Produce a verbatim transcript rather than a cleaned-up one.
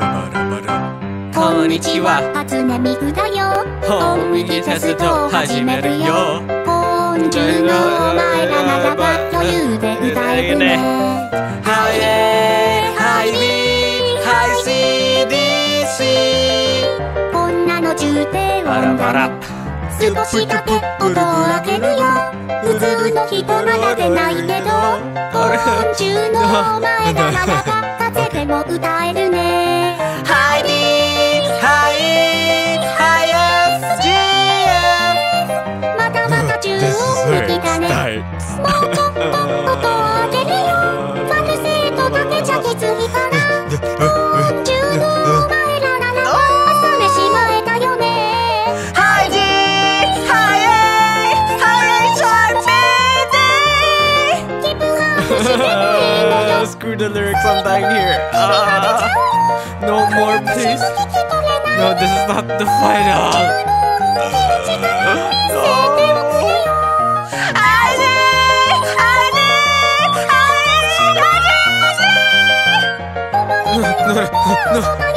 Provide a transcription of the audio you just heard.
こんにちは、 初音ミクだよ。 本気でテスト始めるよ。 今週のお前らならば余裕で歌えるね。 ハイ A、ハイ B、ハイ シー、ディー、シー。 こんなの重低バラ音だバラ。 少しだけ音を上げるよ。普通の人なら出ないけど、今週のお前らならば風でも歌えるね。 ハイ D、ハイ E、ハイ F、ジー、F。 またまた中音吹きだね。もうちょっと音を上げるよ。ファルセートだけじゃきついから、今週のお前らならば朝飯前だよね。 ハイ G、ハイ A、ハイ H、ハイ B、D。 気分アップしてもいいのよ。 Screw the lyrics, I'm dying here. Ah, no more, please. No, this is not the final. No, no, no.